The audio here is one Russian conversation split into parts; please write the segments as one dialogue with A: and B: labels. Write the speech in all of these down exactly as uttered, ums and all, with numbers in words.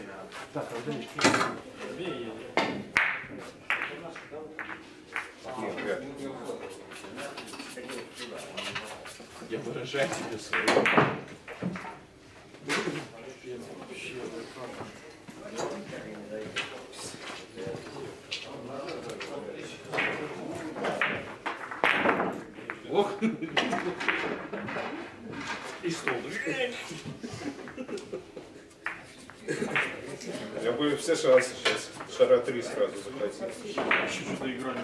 A: Так, Андрей,
B: я выражаю тебе свою.
C: Ох!
B: И стол.
C: Я бы все шансы сейчас. Шара три сразу захотел.
A: еще что-то играли.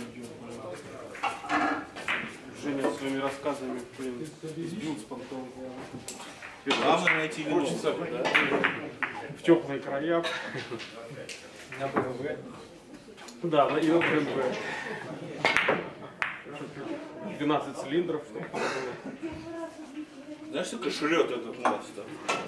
A: Женя своими рассказами, блин, сбил с понтом.
B: Главное найти вино.
A: Хочется в теплые края.
D: На БМВ.
A: Да, и на БМВ. двенадцать цилиндров, чтобы было.
B: Знаешь, сколько жрет этот масло?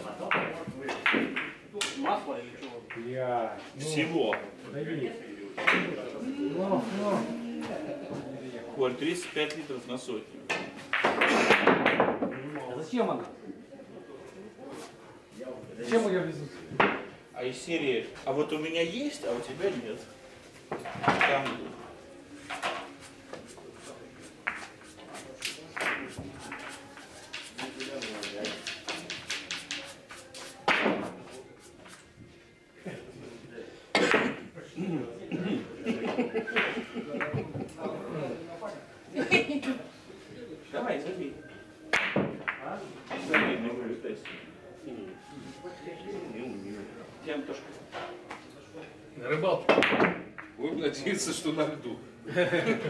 A: Масло или чего?
D: Я.
B: Всего.
D: Дави. Ну, ну.
B: Коль, тридцать пять литров на сотню.
D: А зачем она? Зачем ее везут?
B: А из серии, а вот у меня есть, а у тебя нет. Там давай, забей. Забей, не вылетайся. Тем тоже.
C: На рыбалке. Будем надеяться, что на льду.
B: Я,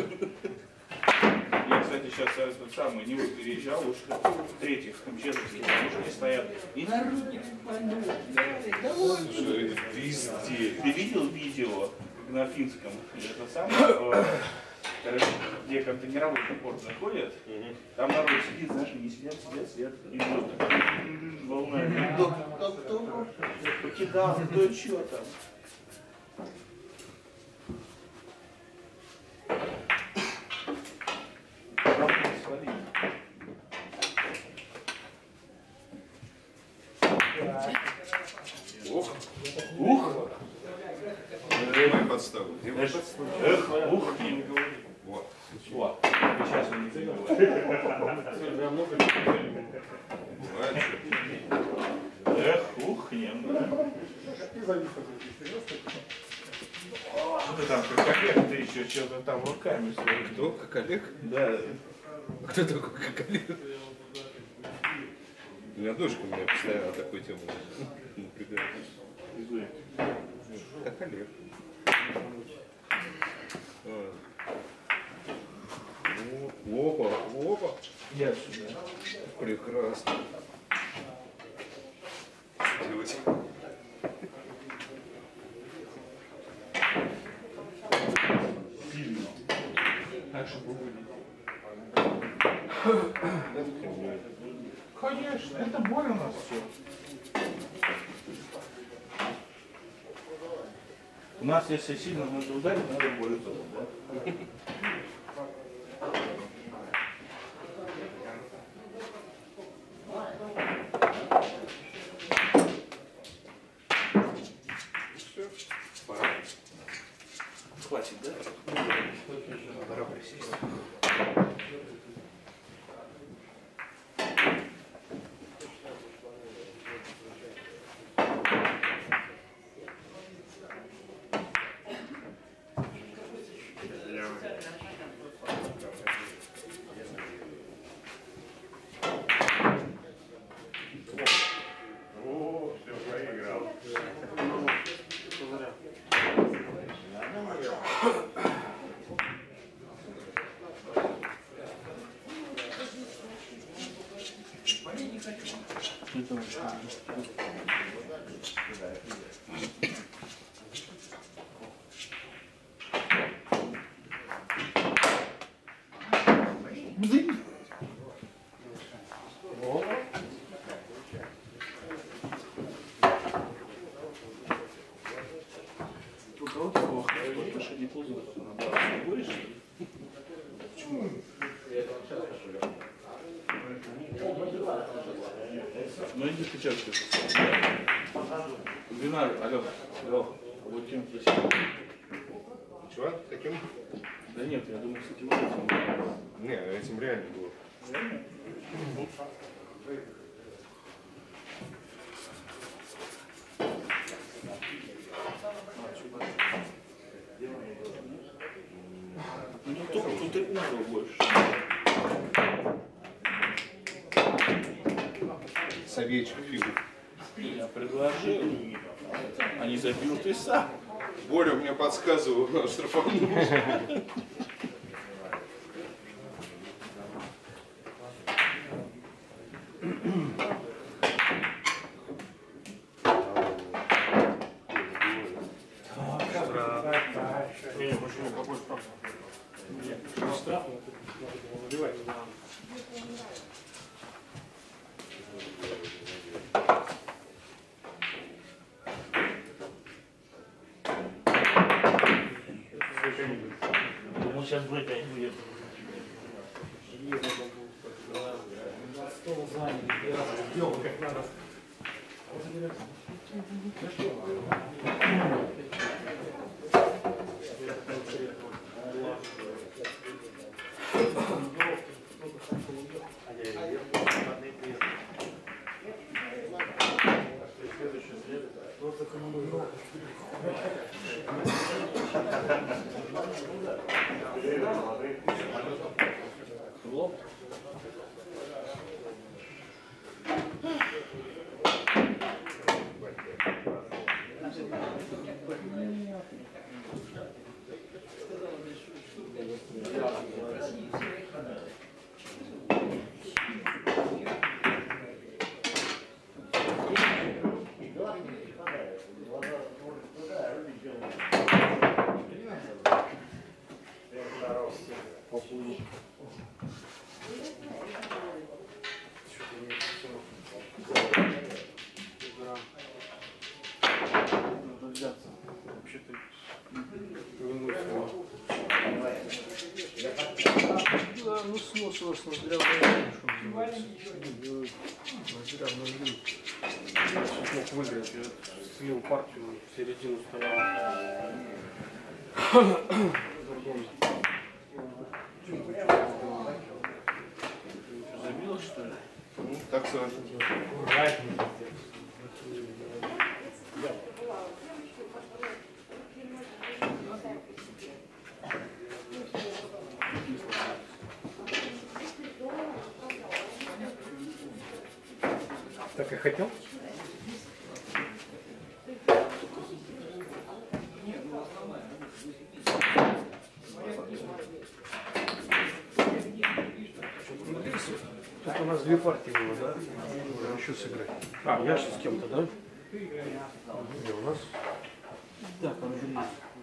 B: кстати, сейчас этот самый не переезжал, уж в-третьих, МЧСовские машины стоят. И народ не поймет.
C: Слушай, везде.
B: Ты видел видео на финском? Это самое, короче, где контейнеровой порт заходят, там народ сидит, знаешь, они сидят, сидят, сидят, и вот волнами. Кто, кто, кто покидал, кто что там.
C: Ух!
B: Ух!
C: Где мои подставы? Где мои
B: Эх,
C: подставы?
B: эх, ух, не говори.
C: Вот.
B: Вот. Сейчас он не говорит.
C: Бывает.
B: Эх, ухнем. Что ты там, как Олег, ты еще что-то там руками своими.
C: Кто? Как Олег?
B: Да.
C: Кто такой, как Олег? У меня дочка меня постоянно такой тему напрягает. Как Олег. Опа, опа.
B: Я сюда.
C: Прекрасно. Делать.
B: Сильно. Так, чтобы выглядеть. Конечно, это боль у нас все. У нас, если сильно надо ударить, надо боль сделать, да? Хватит, да? Пора присесть.
E: О, все, проиграл.
B: У кого такого хорошего отношения к лузу набрался? Не будешь? Почему? Ну иди сейчас скажу. Вино надо, алло, алло, вот тем здесь.
C: Чего? Таким?
B: Да нет, я думаю, кстати, вот этим.
C: Не, этим реально было.
B: Реально? Ну тут, тут и надо больше.
C: Советчик фигу.
B: Я предложил, а не забил ты сам.
C: Боря мне подсказывал, надо штрафануть.
A: Не, почему? Какой штраф? Штраф? Выбивай.
B: Он сейчас брыкать будет.
D: Стол заняли, я сделал как надо.
A: Да, ну снос у вас на здравоохранение, что называется. На здравоохранение. Сейчас мог выиграть, я слил партию, в середину стоял.
B: Забил, что ли?
C: Ну, так сразу.
D: Так и хотел?
A: Тут у нас две партии было, да? Нужно еще сыграть. А, я же с кем-то, да? Где у нас? Так, Андрей.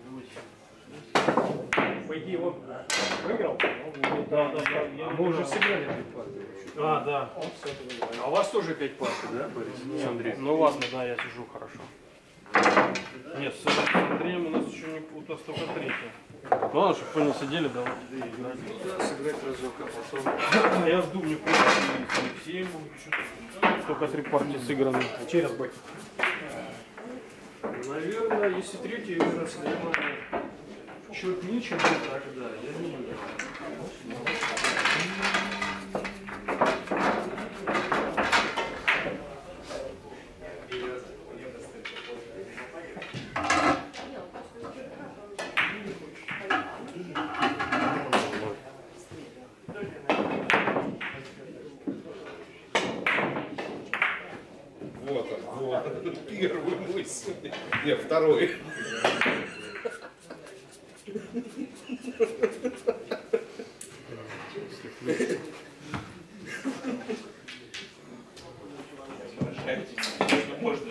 D: По идее, вот выиграл?
A: Да, да, да.
D: А мы уже сыграли две партии.
A: А, да. А у вас тоже пять партий, да, Борис? С Андреем? Ну ладно, да, я сижу хорошо. Нет, с с Андреем у нас еще не у нас только третья. Ну ладно, чтобы вы не сидели, давайте играть. Да, сыграть разок, а потом... Я жду, мне просто с Алексеем, что-то... Только три партии сыграны.
D: А чей раз бой?
A: Наверное, если третий раз, наверное, счет ничего, так да, я не знаю.
C: Вот он, вот. Первый мысль. Не, второй.
B: Можно.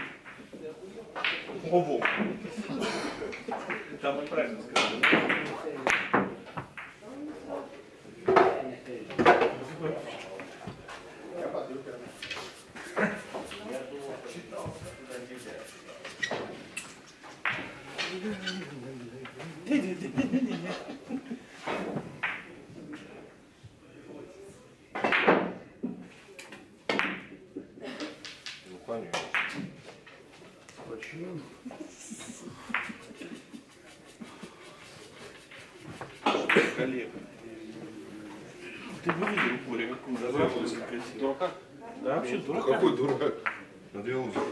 B: Обу. Там и правильно сказали.
C: Ну, понятно.
B: Коллега. Ты бы видел, Боря, как он разрабатывался красиво.
A: Дурака?
B: Да, вообще
C: Ну
B: дурак.
C: какой дурак? На две лузы.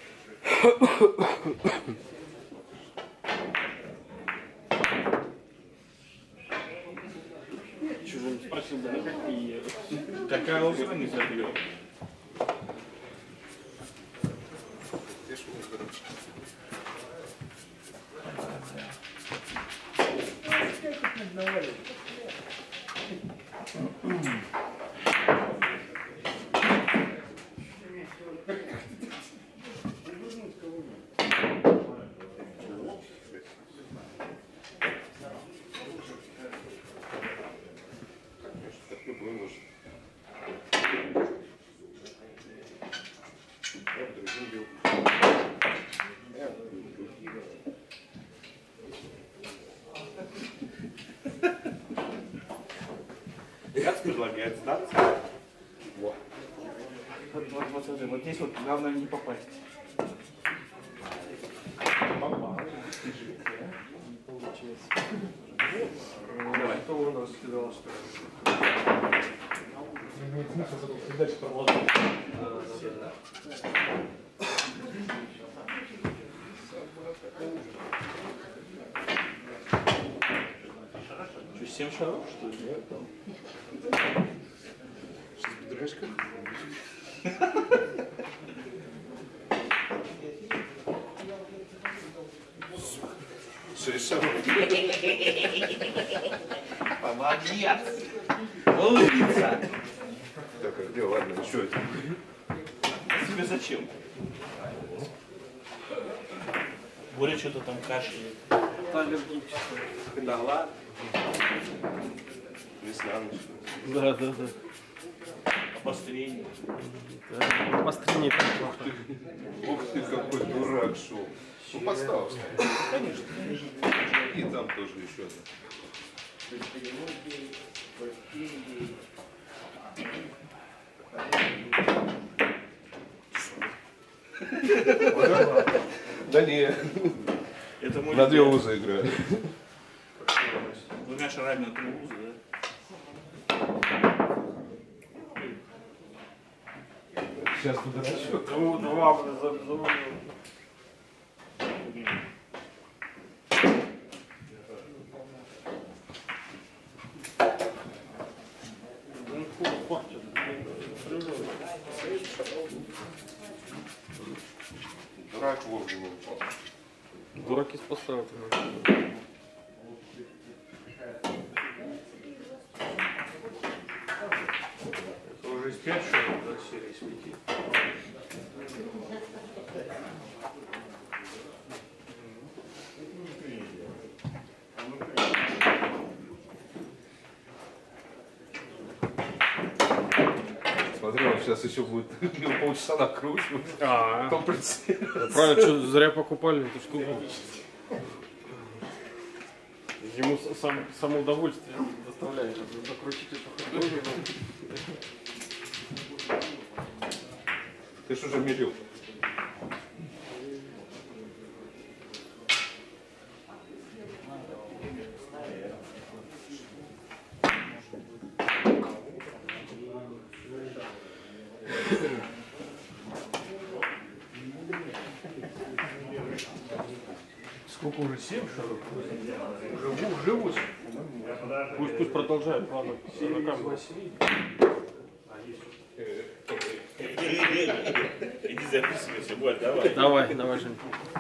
A: Чужим спросил, да, какие.
B: Такая луза не забьет. Я предлагаю сдаться. Вот. Вот, вот, вот, вот, вот здесь вот главное не попасть. Попал. Не получилось. Давай.
A: Кто у нас кидал, что ли?
D: Имеет смысл забыл дальше продолжать.
B: Что, семь шаров, что ли?
C: Сейчас подружка. Шесть шагов.
B: Молодец! Улыбница!
C: Так, а где, ладно, еще это.
B: Тебе зачем? Боря что-то там кашляет.
A: Аллергическое.
B: Да ладно.
C: Весна началась.
A: Да, да, да.
B: Обострение.
A: Да. Пострелнее плохо.
C: Ух ты, какой дурак шел. Ну, подстава, кстати.
B: Конечно.
C: И там тоже еще одна. Да не,
B: Это мой
C: на две
B: любимый.
C: лузы играю.
B: Двумя шарами на три лузы, да?
C: Сейчас подорачу.
A: Два, два, за, за,
C: Дурак вовремя упал.
A: дураки спасают. Это уже из пять шоу, да, серия из пяти.
C: Смотри, он сейчас еще будет полчаса накручивать.
A: А,
C: Потом прицелится.
A: правильно, что зря покупали эту штуку. Ему с- сам, само удовольствие доставляет закрутить эту штуку.
C: Ты ж уже мерил.
A: Сколько уже? Семь шаров? Уже, уже восемь. Пусть, пусть продолжает. Ладно, на камеру.
B: Иди записывайся, Борь, давай.
A: Давай, давай, Жень.